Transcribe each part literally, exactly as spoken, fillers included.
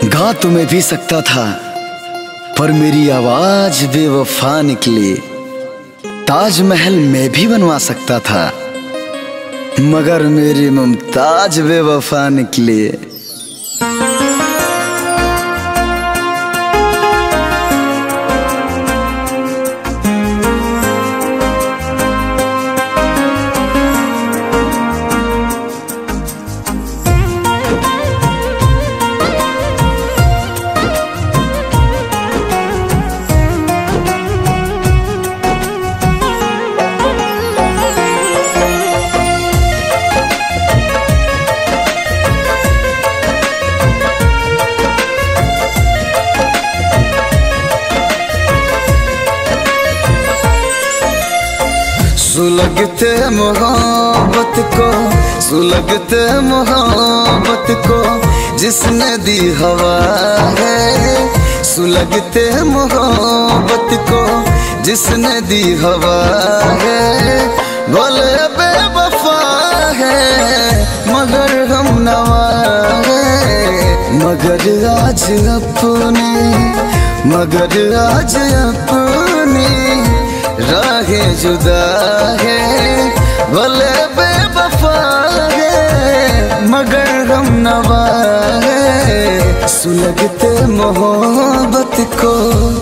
गा तो मैं भी सकता था, पर मेरी आवाज बेवफा निकली। ताजमहल मैं भी बनवा सकता था, मगर मेरी मुमताज बेवफा निकली। सुलगते मोहब्बत को, सुलगते मोहब्बत को जिसने दी हवा है। सुलगते मोहब्बत को जिसने दी हवा है। भले बेवफा है मगर हम नवा है। मगर आज अपने, मगर आज अपनी राहें जुदा है। भले बेवफा है मगर हम नवा है। सुलगते मोहब्बत को,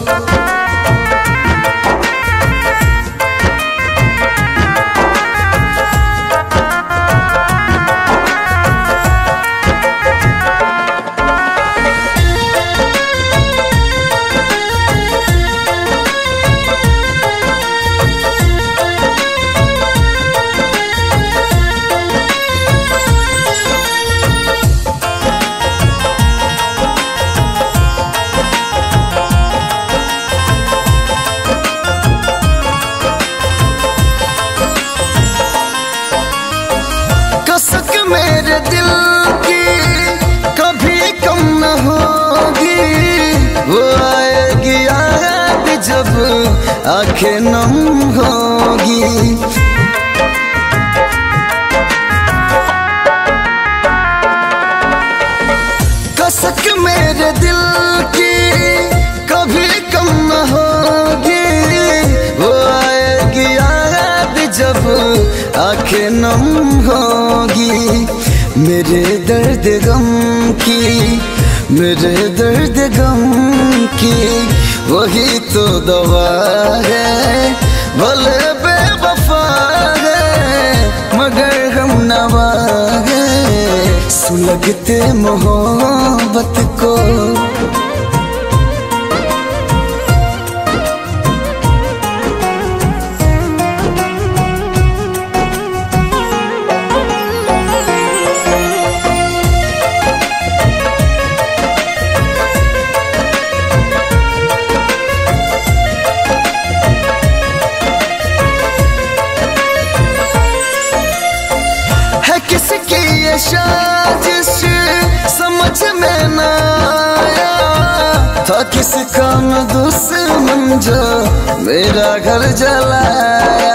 कसक मेरे दिल की कभी कम न होगी। वो आएगी याद जब आंखें नम होगी। कसक मेरे दिल की कभी कम न होगी। वो आएगी याद जब आंखें नम होगी। मेरे दर्द गम की, मेरे दर्द गम की वही तो दवा है। भले बेवफा है मगर हम नवा है। सुलगते मोहब्बत को, किसकी ये साजिश समझ में न आया था। किस काम दुश्मन जो मेरा घर जलाया।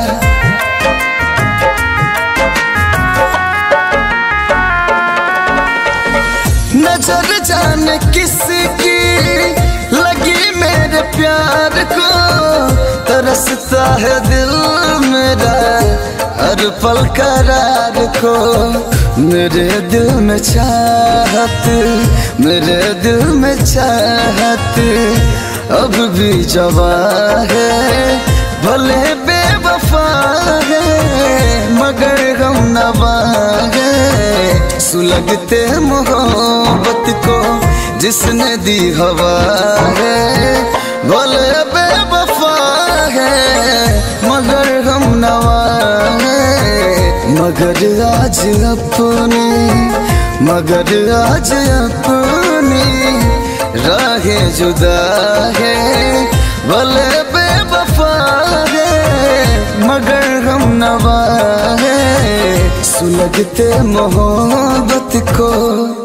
नजर जाने किसकी लगी मेरे प्यार को। तरसता है दिल मेरा हर पल करार को। मेरे दिल में चाहत, मेरे दिल में चाहत अब भी जवा है। भले बेवफा है मगर हम नवा है। सुलगते मोहब्बत को जिसने दी हवा है। भले बेवफा है मगर हम नवा है। मगर आज अपनी, मगर आज अपनी राहें जुदा है। भले बेवफा है मगर हम नवा है। सुलगते मोहब्बत को।